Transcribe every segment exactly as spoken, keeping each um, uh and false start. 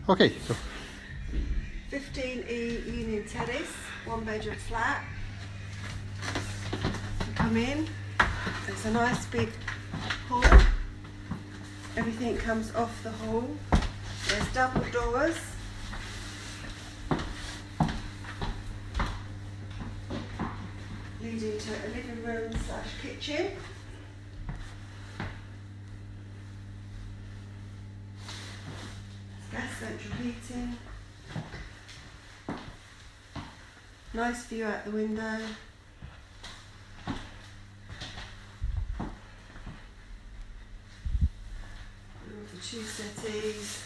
Okay, so fifteen E Union Terrace, one bedroom flat. You come in, there's a nice big hall. Everything comes off the hall. There's double doors. Leading to a living room slash kitchen. Gas central heating. Nice view out the window. The two settees.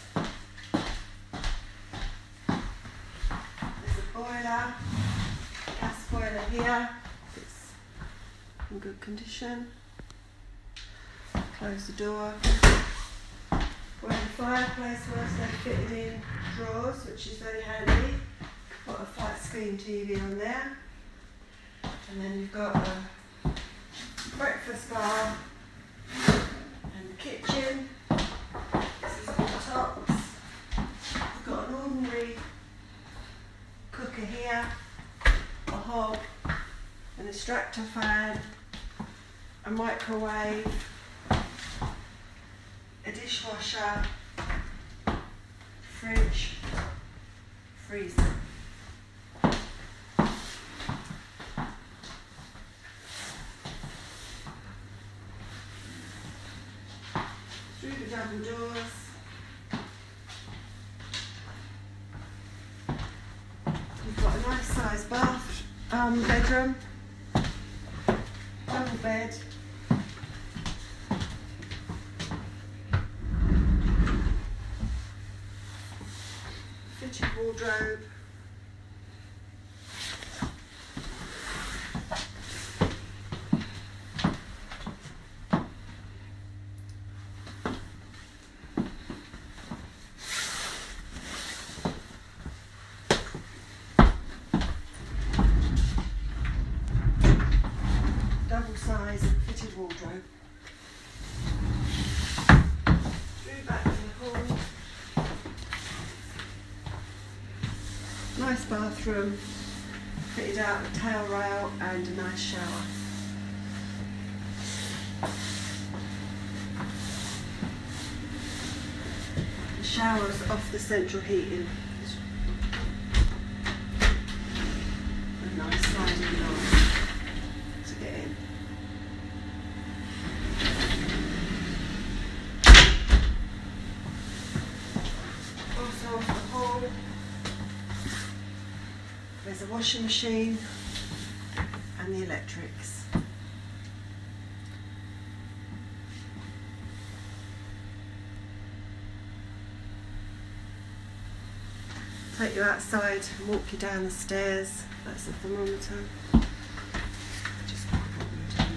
There's a boiler, gas boiler here. It's in good condition. Close the door. Where the fireplace was, they fitted in drawers, which is very handy. Got a flat screen T V on there. And then you've got a breakfast bar and the kitchen. This is all the tops. You've got an ordinary cooker here, a hob, an extractor fan, a microwave, a dishwasher, fridge, freezer. Through the double doors. You've got a nice sized bath, um, bedroom, double bed. Fitted wardrobe. Double size fitted wardrobe. Through back to the hall. Nice bathroom, fitted out with towel rail and a nice shower. The shower's off the central heating. A nice sliding door to get in. Also off the hall. There's a washing machine and the electrics. Take you outside and walk you down the stairs. That's the thermometer. Just pop it in.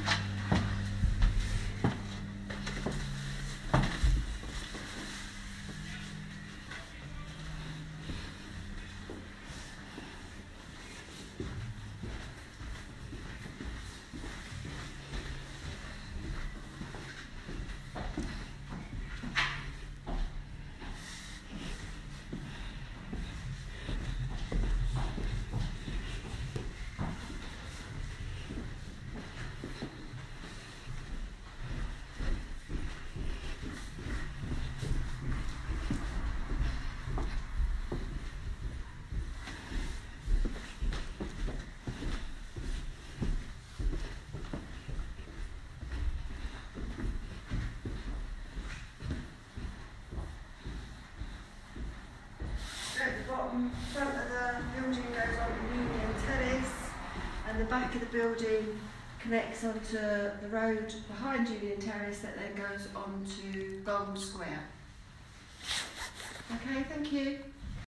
At the bottom, front of the building goes on to Union Terrace, and the back of the building connects onto the road behind Union Terrace that then goes on to Golden Square. Okay, thank you.